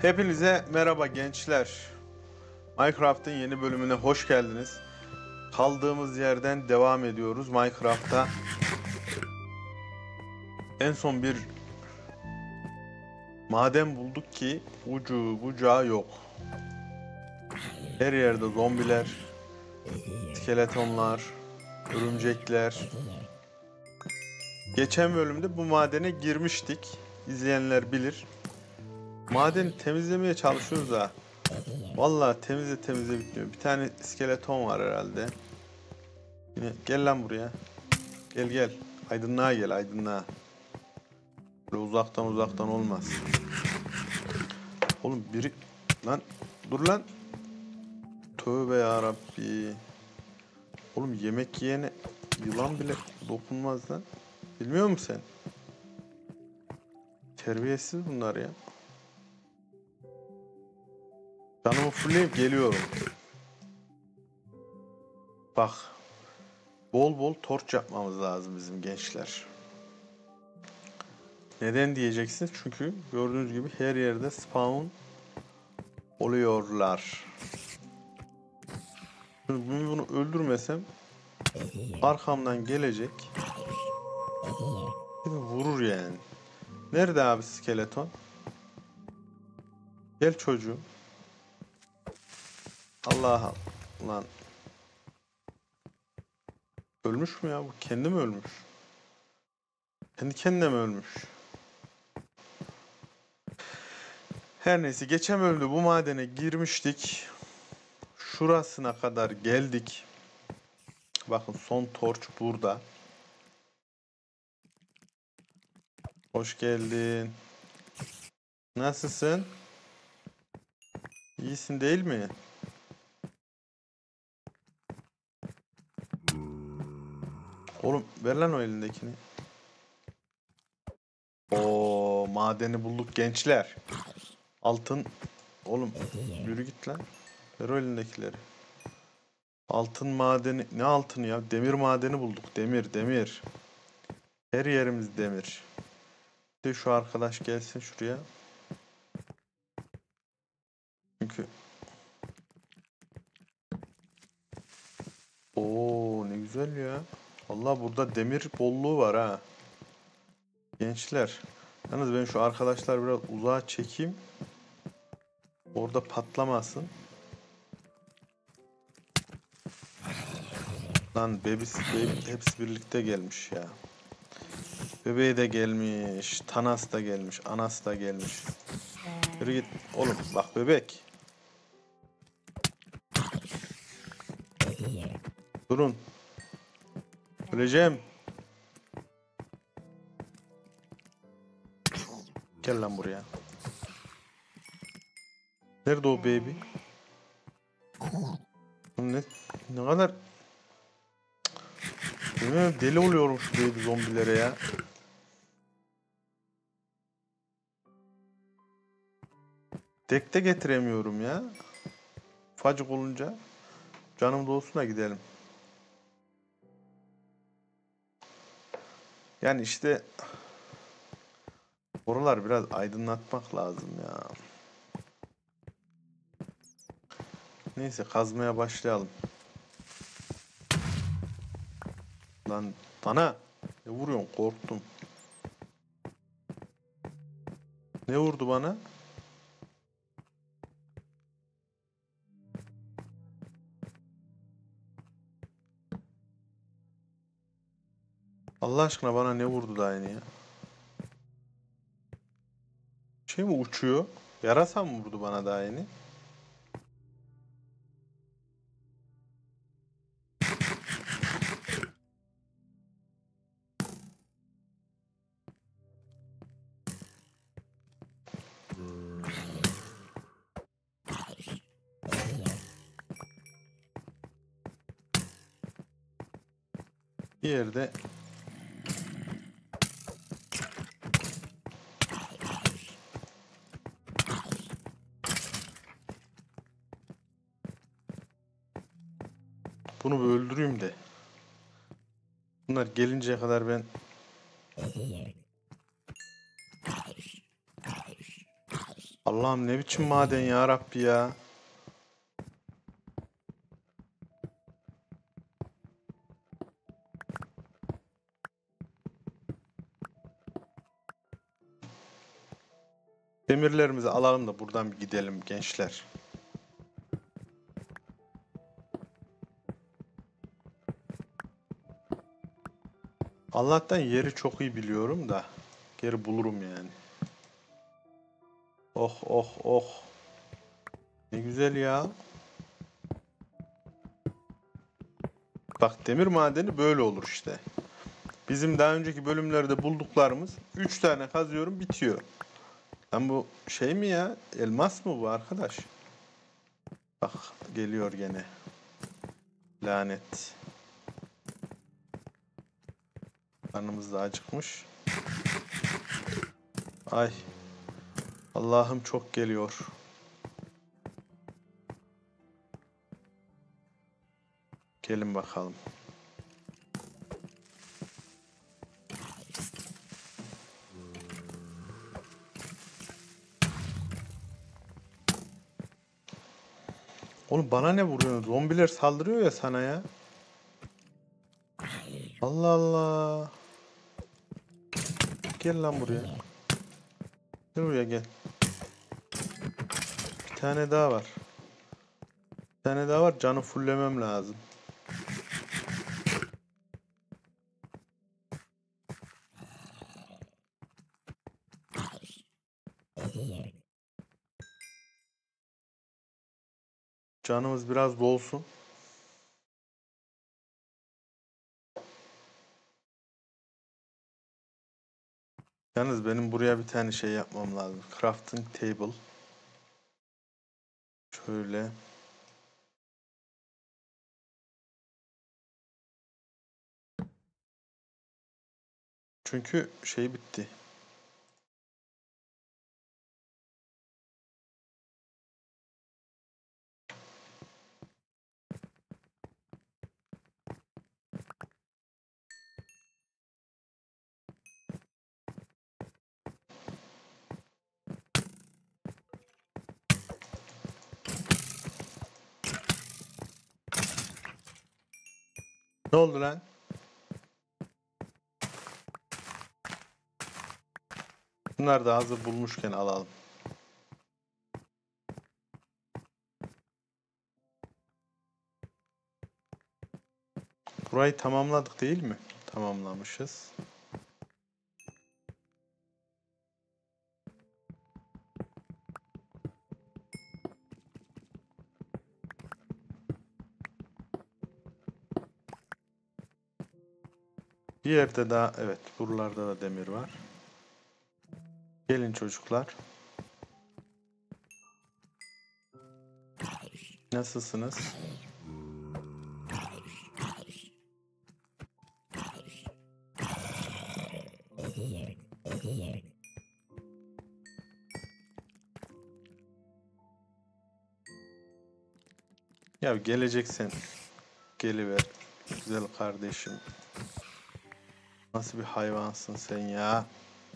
Hepinize merhaba gençler. Minecraft'ın yeni bölümüne hoş geldiniz. Kaldığımız yerden devam ediyoruz Minecraft'ta. En son bir maden bulduk ki ucu bucağı yok. Her yerde zombiler, skeletonlar, örümcekler. Geçen bölümde bu madene girmiştik. İzleyenler bilir. Madeni temizlemeye çalışıyoruz ha. Vallahi temizle bitmiyor. Bir tane skeleton var herhalde. Yine, gel lan buraya. Gel. Aydınlığa gel, aydınlığa. Böyle uzaktan olmaz. Oğlum biri... Lan dur lan. Tövbe yarabbi. Oğlum yemek yiyene yılan bile dokunmaz lan. Bilmiyor musun sen? Terbiyesiz bunlar ya. Canımı fullleyip geliyorum. Bak. Bol bol torç yapmamız lazım bizim gençler. Neden diyeceksiniz? Çünkü gördüğünüz gibi her yerde spawn oluyorlar. Şimdi bunu öldürmesem arkamdan gelecek. Vurur yani. Nerede abi skeleton? Gel çocuğum. Allah lan. Ölmüş mü ya bu? Kendi mi ölmüş? Kendi kendine mi ölmüş? Her neyse geçen bölümde bu madene girmiştik. Şurasına kadar geldik. Bakın son torç burada. Hoş geldin. Nasılsın? İyisin değil mi? Oğlum ver lan o elindekini. Oo, madeni bulduk gençler. Altın. Oğlum yürü git lan. Ver o elindekileri. Altın madeni. Ne altını ya? Demir madeni bulduk. Demir. Her yerimiz demir. De şu arkadaş gelsin şuraya. Çünkü Oo ne güzel ya. Vallahi burada demir bolluğu var ha. Gençler. Yalnız ben şu arkadaşlar biraz uzağa çekeyim. Orada patlamasın. Lan bebisi hepsi birlikte gelmiş ya. Bebeği de gelmiş. Tanas da gelmiş. Anas da gelmiş. Yürü git. Oğlum bak bebek. Durun. Öleceğim. Gel lan buraya. Nerede o baby? Ne kadar bilmiyorum, deli oluyorum şu baby zombilere ya. Tek de getiremiyorum ya. Ufacık olunca. Canım doğusuna gidelim. Yani işte oralar biraz aydınlatmak lazım ya. Neyse kazmaya başlayalım. Lan bana ne vuruyorsun, korktum. Ne vurdu bana? Allah aşkına bana ne vurdu da aynı ya? Şey mi uçuyor? Yarasa mı vurdu bana da aynı? Bir yerde bunu bir öldüreyim de. Bunlar gelinceye kadar ben Allah'ım ne biçim maden ya Rabbi ya. Demirlerimizi alalım da buradan bir gidelim gençler. Allah'tan yeri çok iyi biliyorum da geri bulurum yani. Oh oh oh. Ne güzel ya. Bak demir madeni böyle olur işte. Bizim daha önceki bölümlerde bulduklarımız 3 tane kazıyorum bitiyor. Lan bu şey mi ya? Elmas mı bu arkadaş? Bak geliyor gene. Lanet. Karnımız da acıkmış. Ay. Allah'ım çok geliyor. Gelin bakalım. Oğlum bana ne vuruyorsun? Zombiler saldırıyor ya sana ya. Allah Allah. Gel lan buraya. Gel buraya gel. Bir tane daha var. Bir tane daha var. Canı fullemem lazım. Canımız biraz dolsun. Yalnız benim buraya bir tane şey yapmam lazım. Crafting table. Şöyle. Çünkü şey bitti. Ne oldu lan? Bunları da hazır bulmuşken alalım. Burayı tamamladık değil mi? Tamamlamışız. Bir yerde daha evet buralarda da demir var. Gelin çocuklar. Nasılsınız? Ya geleceksen geliver. Güzel kardeşim. Nasıl bir hayvansın sen ya?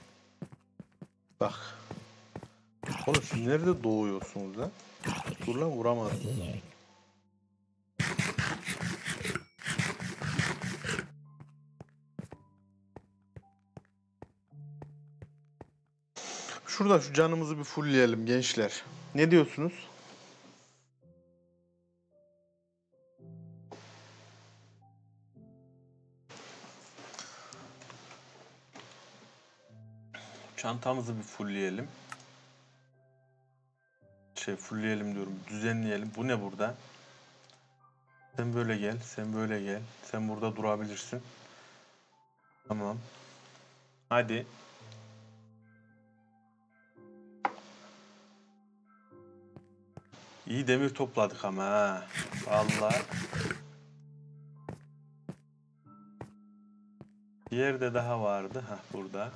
Bak. Oğlum siz nerede doğuyorsunuz lan? Dur lan vuramadım. Şurada şu canımızı bir fullleyelim gençler. Ne diyorsunuz? Çantamızı bir fullleyelim. Fullleyelim diyorum. Düzenleyelim. Bu ne burada? Sen böyle gel. Sen böyle gel. Sen burada durabilirsin. Tamam. Hadi. İyi demir topladık ama ha. Vallahi. Bir yerde daha vardı. Ha burada.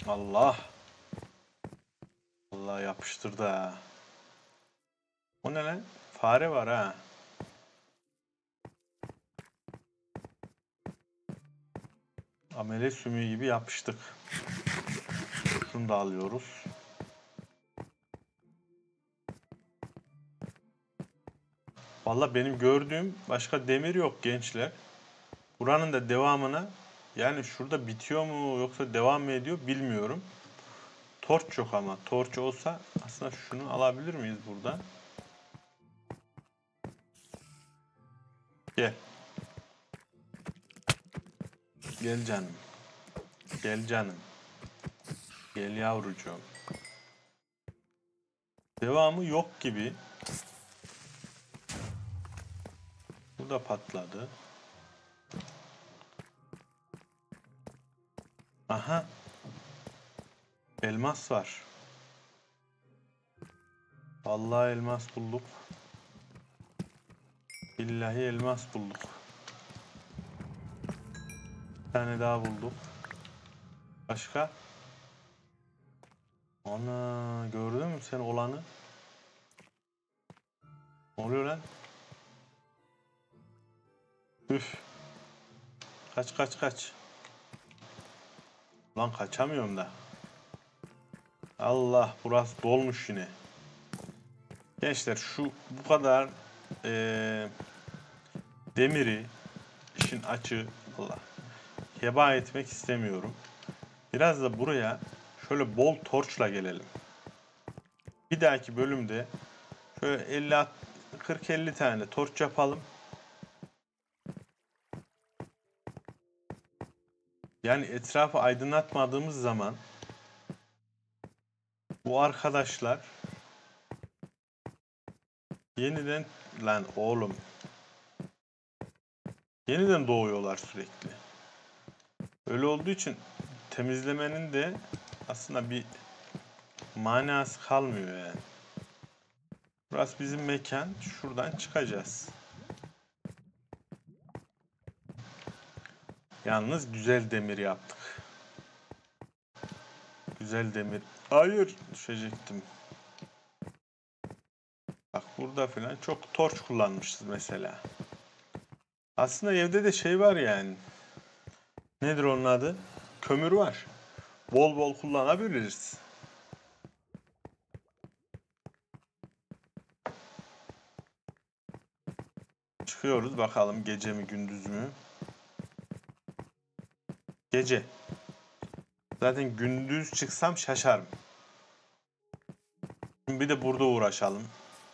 Allah. Allah yapıştırdı ha. O ne lan? Fare var ha. Amele sümüğü gibi yapıştık. Şunu da alıyoruz. Valla benim gördüğüm başka demir yok gençler. Buranın da devamına, yani şurada bitiyor mu yoksa devam mı ediyor bilmiyorum. Torç yok ama. Torç olsa aslında şunu alabilir miyiz buradan? Gel. Gel canım. Gel canım. Gel yavrucuğum. Devamı yok gibi. Bu da patladı. Aha. Elmas var. Vallahi elmas bulduk. Billahi elmas bulduk. Bir tane daha bulduk. Başka? Ana, gördün mü sen olanı? Ne oluyor lan? Üf. Kaç kaç kaç. Lan kaçamıyorum da. Allah, burası dolmuş yine. Gençler şu bu kadar demiri işin açığı, Allah, heba etmek istemiyorum. Biraz da buraya şöyle bol torçla gelelim. Bir dahaki bölümde şöyle 40-50 tane torç yapalım. Yani etrafı aydınlatmadığımız zaman bu arkadaşlar yeniden, lan oğlum, yeniden doğuyorlar sürekli. Öyle olduğu için temizlemenin de aslında bir manası kalmıyor yani. Burası bizim mekan. Şuradan çıkacağız. Yalnız güzel demir yaptık. Güzel demir. Hayır, düşecektim. Bak burada falan çok torç kullanmışız mesela. Aslında evde de şey var yani. Nedir onun adı? Kömür var. Bol bol kullanabiliriz. Çıkıyoruz bakalım, gece mi gündüz mü? Gece. Zaten gündüz çıksam şaşarım. Şimdi bir de burada uğraşalım.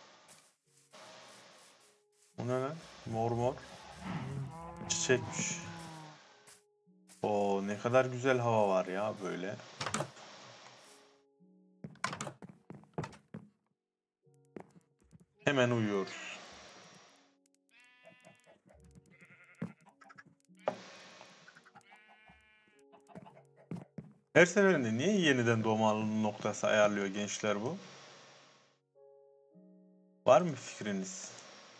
Bu ne lan? Mor mor. Çiçekmiş. Oo, ne kadar güzel hava var ya böyle. Hemen uyuyoruz. Her seferinde niye yeniden doğma noktası ayarlıyor gençler bu? Var mı fikriniz?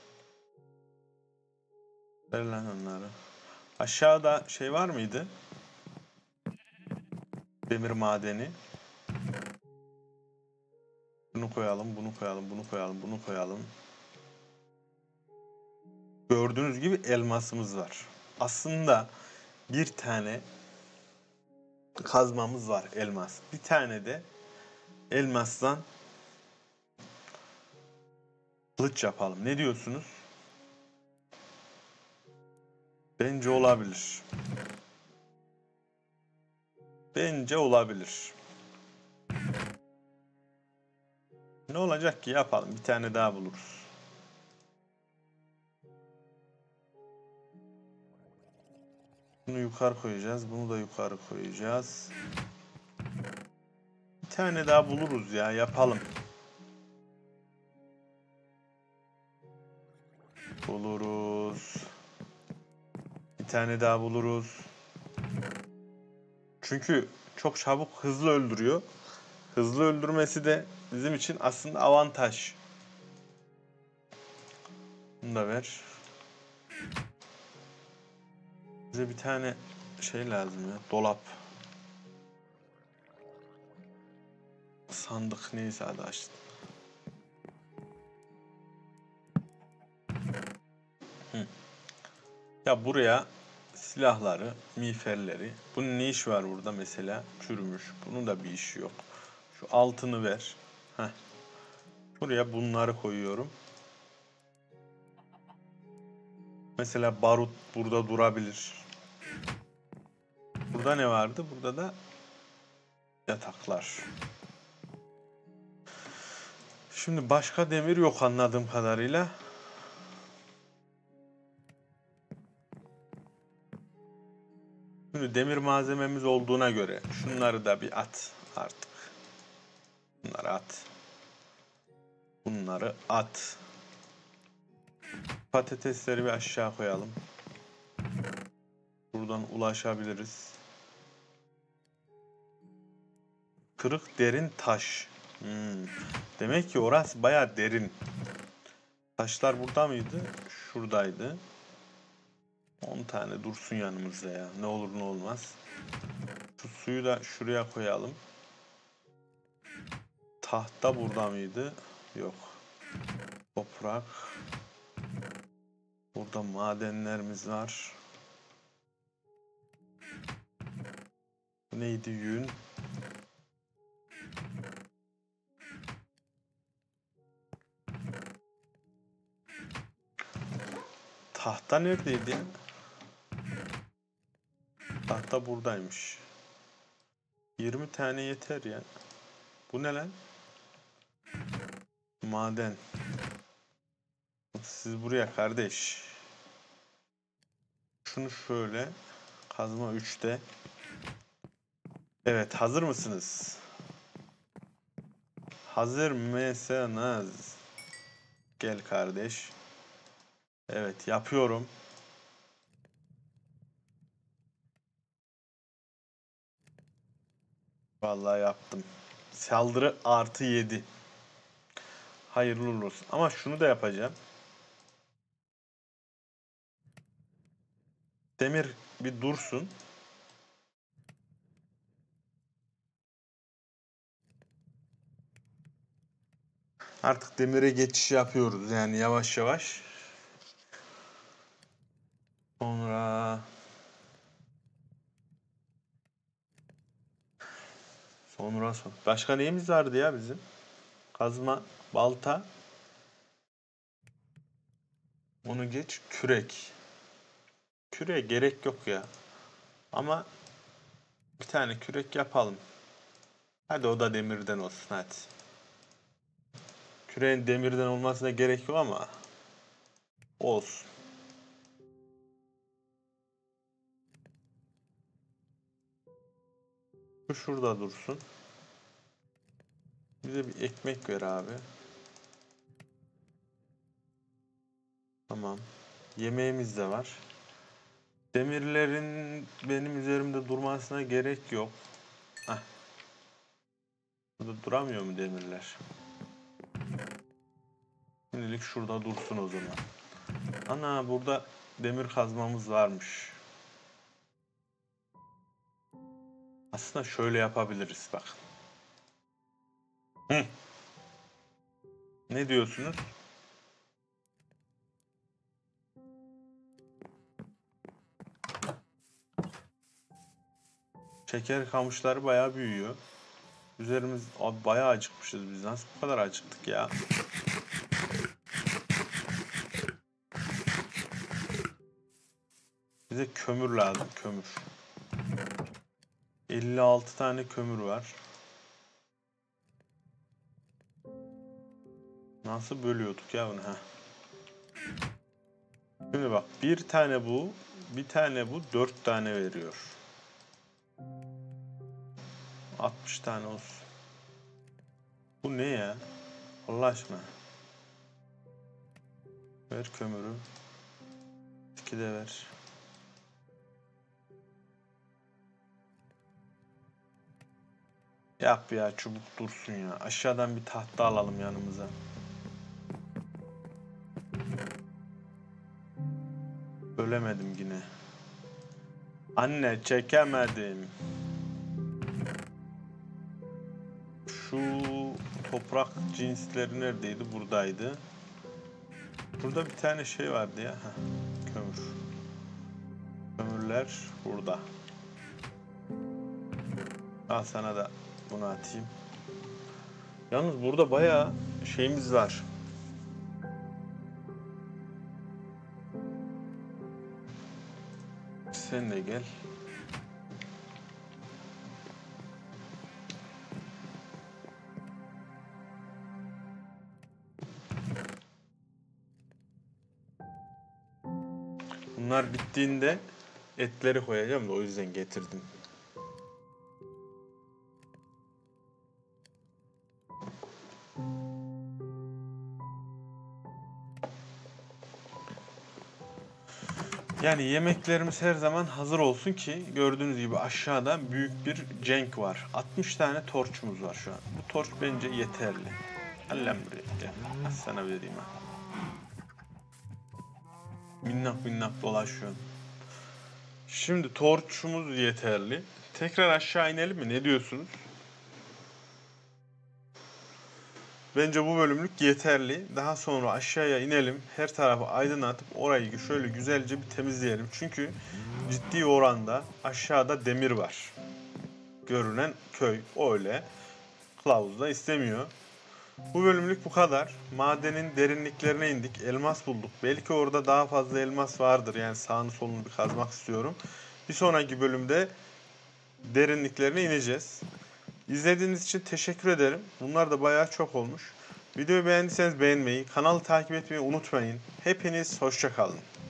Ver lan onları. Aşağıda şey var mıydı? Demir madeni. Bunu koyalım, bunu koyalım, bunu koyalım, bunu koyalım. Gördüğünüz gibi elmasımız var. Aslında bir tane kazmamız var, elmas. Bir tane de elmastan kılıç yapalım. Ne diyorsunuz? Bence olabilir. Bence olabilir. Ne olacak ki, yapalım. Bir tane daha buluruz. Bunu yukarı koyacağız. Bunu da yukarı koyacağız. Bir tane daha buluruz ya. Yapalım. Buluruz. Bir tane daha buluruz. Çünkü çok çabuk, hızlı öldürüyor. Hızlı öldürmesi de bizim için aslında avantaj. Bunu da ver. Bize bir tane şey lazım ya. Dolap. Sandık neyse hadi açtım. Ya buraya silahları, miğferleri. Bunun ne işi var burada mesela? Çürümüş. Bunun da bir işi yok. Şu altını ver. Heh. Buraya bunları koyuyorum. Mesela barut burada durabilir. Burada ne vardı? Burada da yataklar. Şimdi başka demir yok anladığım kadarıyla. Şimdi demir malzememiz olduğuna göre şunları da bir at artık. Bunları at. Bunları at. Patatesleri bir aşağı koyalım. Buradan ulaşabiliriz. Kırık derin taş. Demek ki orası baya derin. Taşlar burada mıydı? Şuradaydı. 10 tane dursun yanımızda ya. Ne olur ne olmaz. Şu suyu da şuraya koyalım. Tahta burada mıydı? Yok. Toprak. Burada madenlerimiz var. Neydi? Yün. Tahta neredeydi? Tahta buradaymış. 20 tane yeter ya. Bu ne lan? Maden. Siz buraya kardeş. Şunu şöyle. Kazma 3'te. Evet, hazır mısınız? Hazır mısınız? Gel kardeş. Evet, yapıyorum. Vallahi yaptım. Saldırı artı 7. Hayırlı olsun. Ama şunu da yapacağım. Demir bir dursun. Artık demire geçiş yapıyoruz yani yavaş yavaş. Sonra başka neyimiz vardı ya bizim? Kazma, balta. Onu geç, kürek. Küreğe gerek yok ya. Ama bir tane kürek yapalım. Hadi o da demirden olsun hadi. Küreğin demirden olmasına gerek yok ama olsun. Şu şurada dursun. Bize bir ekmek ver abi. Tamam. Yemeğimiz de var. Demirlerin benim üzerimde durmasına gerek yok. Heh. Burada duramıyor mu demirler? Şimdilik şurada dursun o zaman. Ana burada demir kazmamız varmış. Aslında şöyle yapabiliriz bak. Hı. Ne diyorsunuz? Şeker kamışları bayağı büyüyor. Üzerimiz abi bayağı acıkmışız biz. Nasıl bu kadar acıktık ya? Bize kömür lazım, kömür. 56 tane kömür var. Nasıl bölüyorduk ya bunu ha? Şimdi bak bir tane bu, bir tane bu 4 tane veriyor. 60 tane olsun. Bu ne ya? Allah aşkına. Ver kömürü. 2 de ver. Yap ya çubuk dursun ya. Aşağıdan bir tahta alalım yanımıza. Ölemedim yine. Anne çekemedim. Şu toprak cinsleri neredeydi? Buradaydı. Burada bir tane şey vardı ya. Heh, kömür. Kömürler burada. Al sana da bunu atayım. Yalnız burada bayağı şeyimiz var. Sen de gel. Bunlar bittiğinde etleri koyacağım da o yüzden getirdim. Yani yemeklerimiz her zaman hazır olsun ki gördüğünüz gibi aşağıda büyük bir cenk var. 60 tane torçumuz var şu an. Bu torç bence yeterli. Allem buraya gel. Sana vereyim ha. Minnak minnak dolaşıyor. Şimdi torçumuz yeterli. Tekrar aşağı inelim mi? Ne diyorsunuz? Bence bu bölümlük yeterli. Daha sonra aşağıya inelim. Her tarafı aydınlatıp orayı şöyle güzelce bir temizleyelim. Çünkü ciddi oranda aşağıda demir var. Görünen köy öyle. Kılavuz da istemiyor. Bu bölümlük bu kadar. Madenin derinliklerine indik. Elmas bulduk. Belki orada daha fazla elmas vardır. Yani sağını solunu bir kazmak istiyorum. Bir sonraki bölümde derinliklerine ineceğiz. İzlediğiniz için teşekkür ederim. Bunlar da bayağı çok olmuş. Videoyu beğendiyseniz beğenmeyi, kanalı takip etmeyi unutmayın. Hepiniz hoşça kalın.